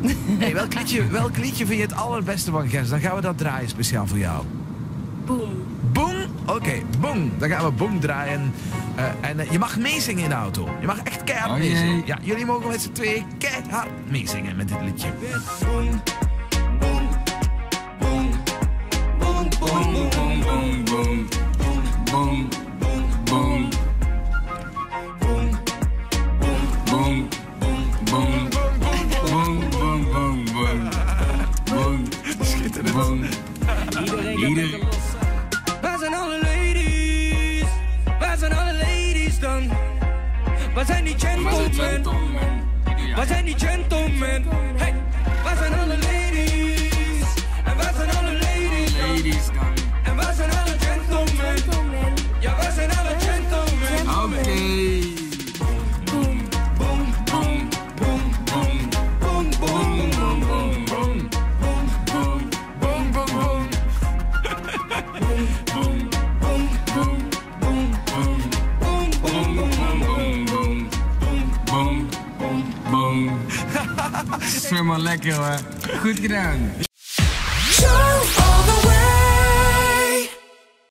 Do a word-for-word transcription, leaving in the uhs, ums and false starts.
Hey, welk, liedje, welk liedje vind je het allerbeste van Gers? Dan gaan we dat draaien speciaal voor jou. Boom. Boom? Oké, okay, boom. Dan gaan we boom draaien. Uh, en uh, je mag meezingen in de auto. Je mag echt keihard oh, meezingen. Ja, jullie mogen met z'n tweeën keihard meezingen met dit liedje. Boom, boom, boom, boom, boom, boom, boom, boom, boom, boom, boom. Iedereen. Waar zijn alle ladies? Waar zijn alle ladies dan? Waar zijn die gentlemen? Waar zijn die gentlemen? Hey, waar zijn alle ladies? En waar zijn alle ladies dan? En waar zijn alle gentlemen? Ja, waar zijn alle gentlemen? Oké. Okay. Zwem maar lekker hoor. Goed gedaan.